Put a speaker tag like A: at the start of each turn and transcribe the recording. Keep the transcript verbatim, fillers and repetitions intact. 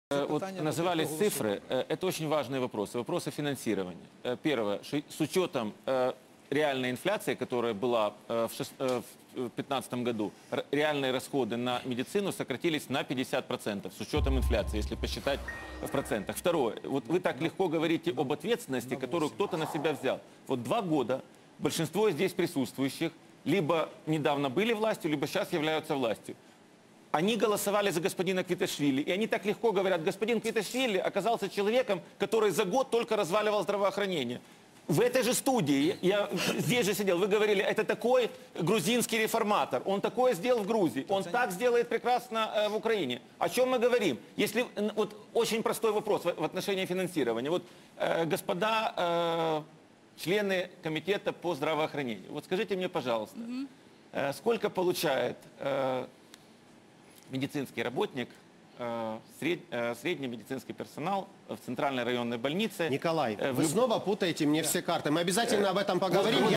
A: Вот назывались цифры, это очень важные вопросы, вопросы финансирования. Первое, с учетом реальной инфляции, которая была в две тысячи пятнадцатом году, реальные расходы на медицину сократились на пятьдесят процентов с учетом инфляции, если посчитать в процентах. Второе, вот вы так легко говорите об ответственности, которую кто-то на себя взял. Вот два года большинство здесь присутствующих либо недавно были властью, либо сейчас являются властью. Они голосовали за господина Квиташвили, и они так легко говорят, господин Квиташвили оказался человеком, который за год только разваливал здравоохранение. В этой же студии, я здесь же сидел, вы говорили, это такой грузинский реформатор, он такое сделал в Грузии, он так сделает прекрасно э, в Украине. О чем мы говорим? Если, вот очень простой вопрос в, в отношении финансирования. Вот, э, господа э, члены комитета по здравоохранению, вот скажите мне, пожалуйста, mm-hmm. э, сколько получает э, медицинский работник, э, сред, э, средний медицинский персонал в центральной районной больнице?
B: Николай,
A: э,
B: вы
A: в...
B: снова путаете мне все карты. Мы обязательно об этом поговорим.